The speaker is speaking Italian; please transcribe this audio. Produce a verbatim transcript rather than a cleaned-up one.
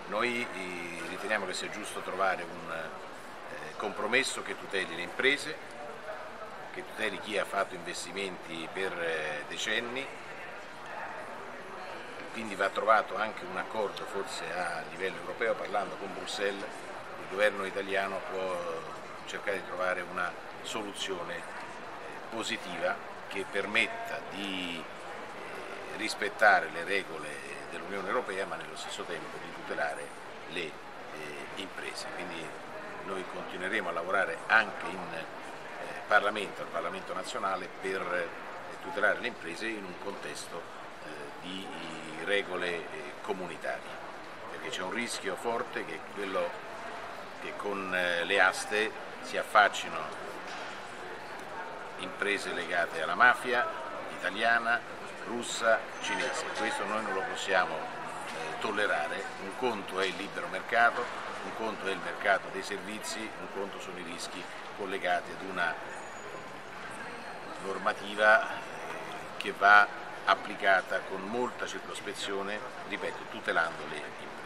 Noi eh, riteniamo che sia giusto trovare un eh, compromesso che tuteli le imprese, che tuteli chi ha fatto investimenti per eh, decenni, quindi va trovato anche un accordo forse a livello europeo. Parlando con Bruxelles, il governo italiano può cercare di trovare una soluzione eh, positiva che permetta di eh, rispettare le regole dell'Unione Europea, ma nello stesso tempo di tutelare le eh, imprese. Quindi noi continueremo a lavorare anche in eh, Parlamento, al Parlamento nazionale, per eh, tutelare le imprese in un contesto eh, di regole eh, comunitarie, perché c'è un rischio forte che è quello che con eh, le aste si affaccino imprese legate alla mafia italiana, russa, cinese. Questo noi non lo possiamo eh, tollerare. Un conto è il libero mercato, un conto è il mercato dei servizi, un conto sono i rischi collegati ad una normativa eh, che va applicata con molta circospezione, ripeto, tutelando le imprese.